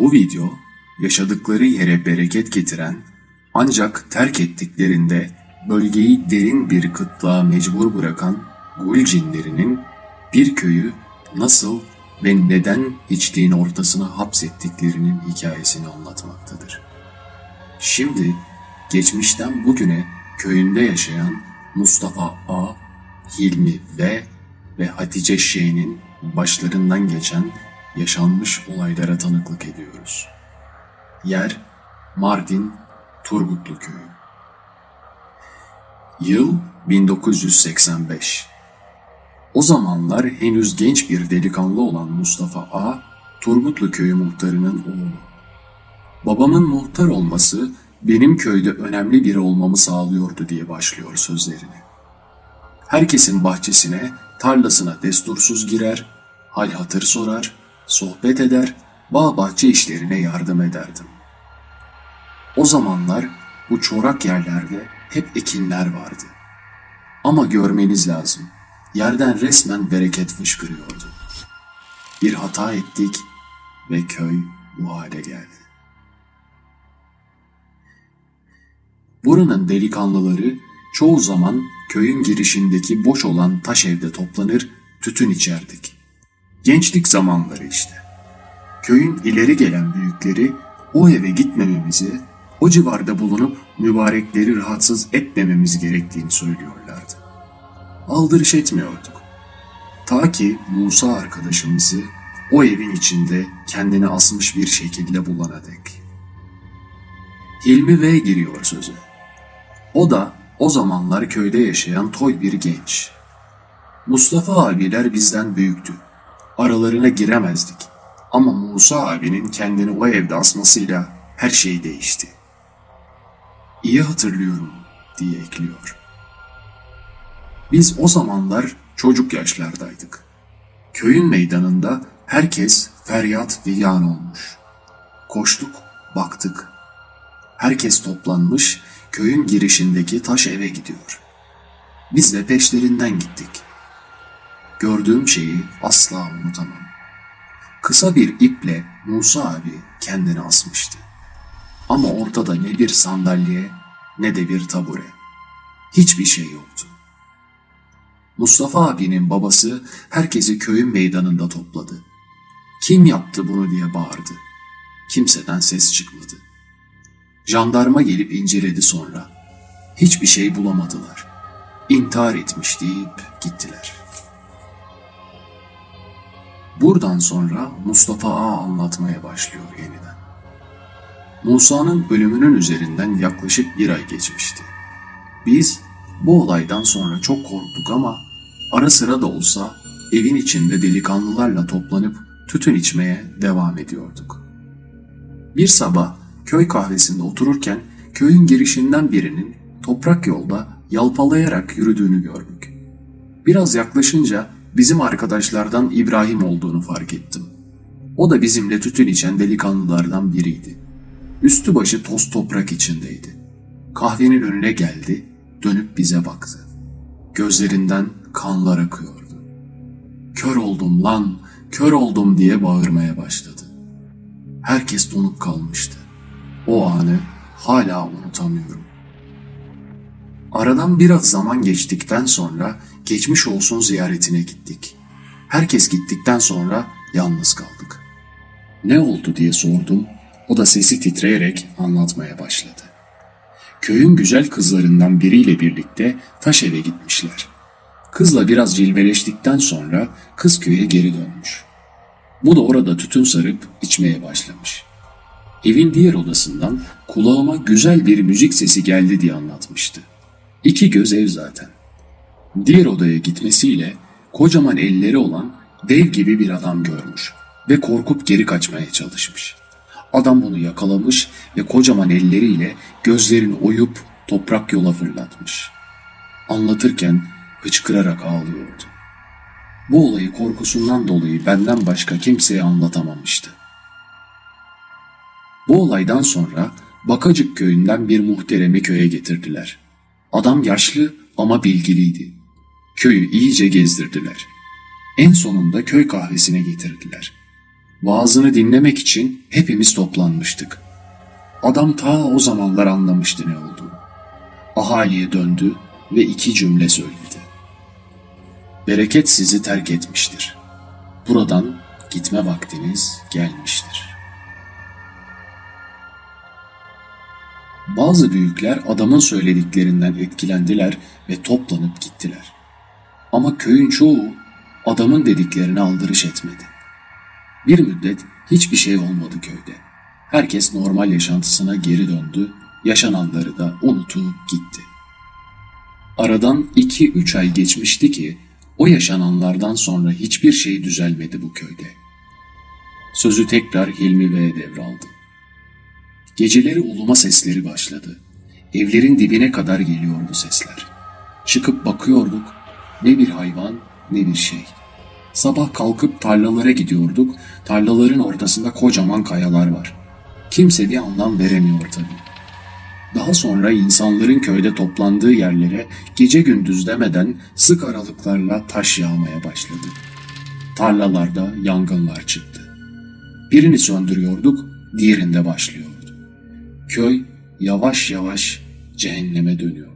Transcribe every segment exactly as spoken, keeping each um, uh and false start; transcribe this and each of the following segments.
Bu video yaşadıkları yere bereket getiren ancak terk ettiklerinde bölgeyi derin bir kıtlığa mecbur bırakan gul cinlerinin bir köyü nasıl ve neden hiçliğin ortasına hapsettiklerinin hikayesini anlatmaktadır. Şimdi geçmişten bugüne köyünde yaşayan Mustafa A, Hilmi V ve Hatice Ş'nin başlarından geçen yaşanmış olaylara tanıklık ediyoruz. Yer Mardin Turgutlu Köyü. Yıl bin dokuz yüz seksen beş. O zamanlar henüz genç bir delikanlı olan Mustafa A, Turgutlu Köyü muhtarının oğlu. Babamın muhtar olması benim köyde önemli biri olmamı sağlıyordu diye başlıyor sözlerini. Herkesin bahçesine, tarlasına destursuz girer, hal hatır sorar, sohbet eder, bağ bahçe işlerine yardım ederdim. O zamanlar bu çorak yerlerde hep ekinler vardı. Ama görmeniz lazım, yerden resmen bereket fışkırıyordu. Bir hata ettik ve köy bu hale geldi. Buranın delikanlıları çoğu zaman köyün girişindeki boş olan taş evde toplanır, tütün içerdik. Gençlik zamanları işte. Köyün ileri gelen büyükleri o eve gitmememizi, o civarda bulunup mübarekleri rahatsız etmememiz gerektiğini söylüyorlardı. Aldırış etmiyorduk. Ta ki Musa arkadaşımızı o evin içinde kendini asmış bir şekilde bulana dek. Hilmi V giriyor söze. O da o zamanlar köyde yaşayan toy bir genç. Mustafa abiler bizden büyüktü. Aralarına giremezdik. Ama Musa abinin kendini o evde asmasıyla her şey değişti. İyi hatırlıyorum diye ekliyor. Biz o zamanlar çocuk yaşlardaydık. Köyün meydanında herkes feryat figan olmuş. Koştuk, baktık. Herkes toplanmış, köyün girişindeki taş eve gidiyor. Biz de peşlerinden gittik. Gördüğüm şeyi asla unutamam. Kısa bir iple Musa abi kendini asmıştı. Ama ortada ne bir sandalye ne de bir tabure. Hiçbir şey yoktu. Mustafa abinin babası herkesi köyün meydanında topladı. Kim yaptı bunu diye bağırdı. Kimseden ses çıkmadı. Jandarma gelip inceledi sonra. Hiçbir şey bulamadılar. İntihar etmiş deyip gittiler. Buradan sonra Mustafa A anlatmaya başlıyor yeniden. Musa'nın ölümünün üzerinden yaklaşık bir ay geçmişti. Biz bu olaydan sonra çok korktuk ama ara sıra da olsa evin içinde delikanlılarla toplanıp tütün içmeye devam ediyorduk. Bir sabah köy kahvesinde otururken köyün girişinden birinin toprak yolda yalpalayarak yürüdüğünü gördük. Biraz yaklaşınca bizim arkadaşlardan İbrahim olduğunu fark ettim. O da bizimle tütün içen delikanlılardan biriydi. Üstü başı toz toprak içindeydi. Kahvenin önüne geldi, dönüp bize baktı. Gözlerinden kanlar akıyordu. "Kör oldum lan, kör oldum" diye bağırmaya başladı. Herkes donup kalmıştı. O anı hala unutamıyorum. Aradan biraz zaman geçtikten sonra geçmiş olsun ziyaretine gittik. Herkes gittikten sonra yalnız kaldık. Ne oldu diye sordum. O da sesi titreyerek anlatmaya başladı. Köyün güzel kızlarından biriyle birlikte taş eve gitmişler. Kızla biraz cilveleştikten sonra kız köye geri dönmüş. Bu da orada tütün sarıp içmeye başlamış. Evin diğer odasından kulağıma güzel bir müzik sesi geldi diye anlatmıştı. İki göz ev zaten. Diğer odaya gitmesiyle kocaman elleri olan dev gibi bir adam görmüş ve korkup geri kaçmaya çalışmış. Adam bunu yakalamış ve kocaman elleriyle gözlerini oyup toprak yola fırlatmış. Anlatırken hıçkırarak ağlıyordu. Bu olayı korkusundan dolayı benden başka kimseye anlatamamıştı. Bu olaydan sonra Bakacık köyünden bir muhteremi köye getirdiler. Adam yaşlı ama bilgiliydi. Köyü iyice gezdirdiler. En sonunda köy kahvesine getirdiler. Vaazını dinlemek için hepimiz toplanmıştık. Adam ta o zamanlar anlamıştı ne olduğunu. Ahaliye döndü ve iki cümle söyledi. Bereket sizi terk etmiştir. Buradan gitme vaktiniz gelmiştir. Bazı büyükler adamın söylediklerinden etkilendiler ve toplanıp gittiler. Ama köyün çoğu adamın dediklerine aldırış etmedi. Bir müddet hiçbir şey olmadı köyde. Herkes normal yaşantısına geri döndü, yaşananları da unutup gitti. Aradan iki üç ay geçmişti ki o yaşananlardan sonra hiçbir şey düzelmedi bu köyde. Sözü tekrar Hilmi Bey'e devraldı. Geceleri uluma sesleri başladı. Evlerin dibine kadar geliyordu sesler. Çıkıp bakıyorduk, ne bir hayvan ne bir şey. Sabah kalkıp tarlalara gidiyorduk, tarlaların ortasında kocaman kayalar var. Kimse bir anlam veremiyor tabii. Daha sonra insanların köyde toplandığı yerlere gece gündüz demeden sık aralıklarla taş yağmaya başladı. Tarlalarda yangınlar çıktı. Birini söndürüyorduk, diğerinde başlıyordu. Köy yavaş yavaş cehenneme dönüyordu.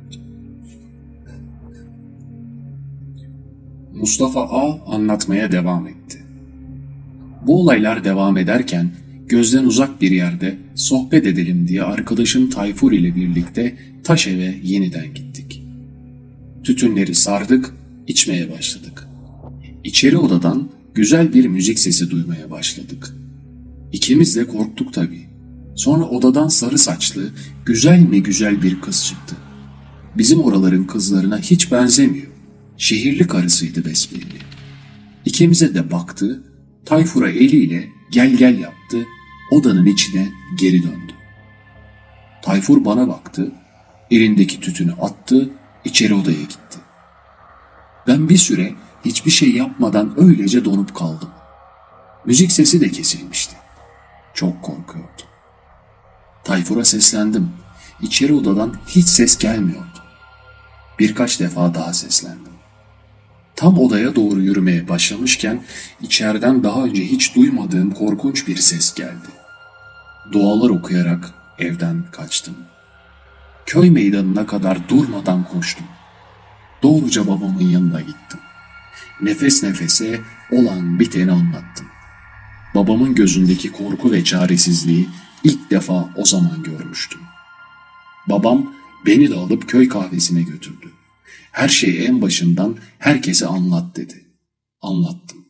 Mustafa A anlatmaya devam etti. Bu olaylar devam ederken gözden uzak bir yerde sohbet edelim diye arkadaşım Tayfur ile birlikte taş eve yeniden gittik. Tütünleri sardık, içmeye başladık. İçeri odadan güzel bir müzik sesi duymaya başladık. İkimiz de korktuk tabii. Sonra odadan sarı saçlı, güzel mi güzel bir kız çıktı. Bizim oraların kızlarına hiç benzemiyor. Şehirli karısıydı besbelli. İkimize de baktı, Tayfur'a eliyle gel gel yaptı, odanın içine geri döndü. Tayfur bana baktı, elindeki tütünü attı, içeri odaya gitti. Ben bir süre hiçbir şey yapmadan öylece donup kaldım. Müzik sesi de kesilmişti. Çok korkuyordum. Tayfur'a seslendim. İçeri odadan hiç ses gelmiyordu. Birkaç defa daha seslendim. Tam odaya doğru yürümeye başlamışken içeriden daha önce hiç duymadığım korkunç bir ses geldi. Dualar okuyarak evden kaçtım. Köy meydanına kadar durmadan koştum. Doğruca babamın yanına gittim. Nefes nefese olan biteni anlattım. Babamın gözündeki korku ve çaresizliği ilk defa o zaman görmüştüm. Babam beni de alıp köy kahvesine götürdü. Her şeyi en başından herkese anlat dedi. Anlattım.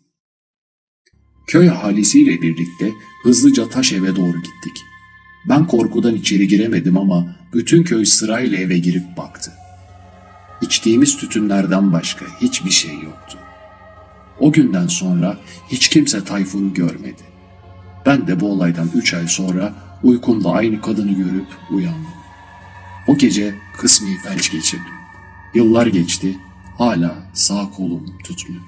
Köy ahalisiyle birlikte hızlıca taş eve doğru gittik. Ben korkudan içeri giremedim ama bütün köy sırayla eve girip baktı. İçtiğimiz tütünlerden başka hiçbir şey yoktu. O günden sonra hiç kimse Tayfur'u görmedi. Ben de bu olaydan üç ay sonra uykumda aynı kadını görüp uyandım. O gece kısmi felç geçirdim. Yıllar geçti, hala sağ kolum tutmuyor.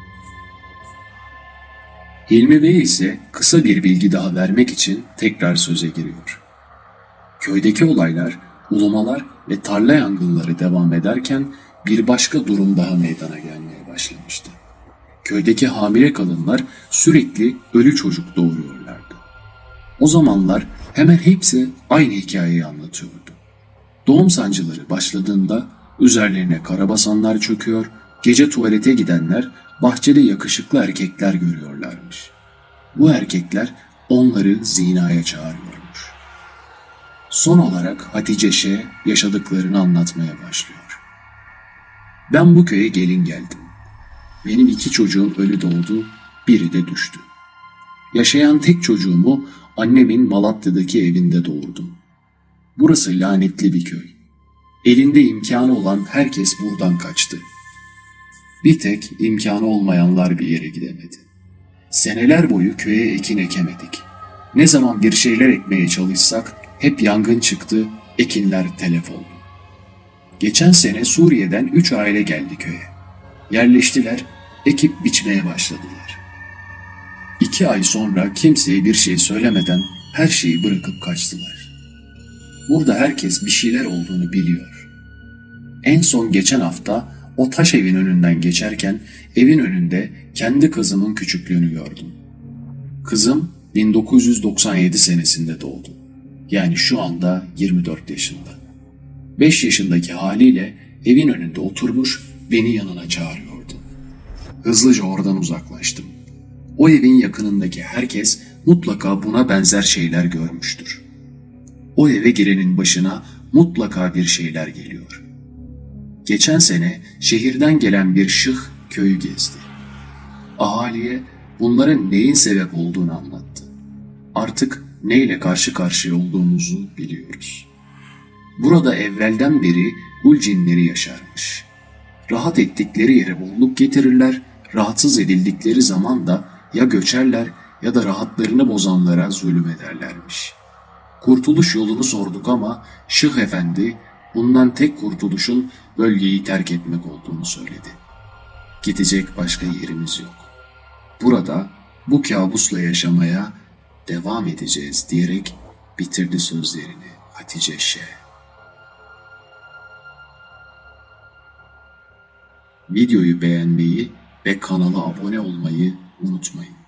Hilmi Bey ise kısa bir bilgi daha vermek için tekrar söze giriyor. Köydeki olaylar, ulumalar ve tarla yangınları devam ederken bir başka durum daha meydana gelmeye başlamıştı. Köydeki hamile kadınlar sürekli ölü çocuk doğuruyorlardı. O zamanlar hemen hepsi aynı hikayeyi anlatıyordu. Doğum sancıları başladığında üzerlerine karabasanlar çöküyor, gece tuvalete gidenler bahçede yakışıklı erkekler görüyorlarmış. Bu erkekler onları zinaya çağırıyormuş. Son olarak Hatice Şe yaşadıklarını anlatmaya başlıyor. Ben bu köye gelin geldim. Benim iki çocuğum ölü doğdu, biri de düştü. Yaşayan tek çocuğumu annemin Malatya'daki evinde doğurdum. Burası lanetli bir köy. Elinde imkanı olan herkes buradan kaçtı. Bir tek imkanı olmayanlar bir yere gidemedi. Seneler boyu köye ekin ekemedik. Ne zaman bir şeyler ekmeye çalışsak hep yangın çıktı, ekinler telef oldu. Geçen sene Suriye'den üç aile geldi köye. Yerleştiler, ekip biçmeye başladılar. İki ay sonra kimseye bir şey söylemeden her şeyi bırakıp kaçtılar. Burada herkes bir şeyler olduğunu biliyor. En son geçen hafta o taş evin önünden geçerken evin önünde kendi kızımın küçüklüğünü gördüm. Kızım bin dokuz yüz doksan yedi senesinde doğdu. Yani şu anda yirmi dört yaşında. beş yaşındaki haliyle evin önünde oturmuş beni yanına çağırıyordu. Hızlıca oradan uzaklaştım. O evin yakınındaki herkes mutlaka buna benzer şeyler görmüştür. O eve girenin başına mutlaka bir şeyler geliyor. Geçen sene şehirden gelen bir şıh köyü gezdi. Ahaliye bunların neyin sebep olduğunu anlattı. Artık neyle karşı karşıya olduğumuzu biliyoruz. Burada evvelden beri ul cinleri yaşarmış. Rahat ettikleri yere bolluk getirirler, rahatsız edildikleri zaman da ya göçerler ya da rahatlarını bozanlara zulüm ederlermiş. Kurtuluş yolunu sorduk ama Şıh Efendi bundan tek kurtuluşun bölgeyi terk etmek olduğunu söyledi. Gidecek başka yerimiz yok. Burada bu kabusla yaşamaya devam edeceğiz diyerek bitirdi sözlerini Hatice Şeyh. Videoyu beğenmeyi ve kanala abone olmayı unutmayın.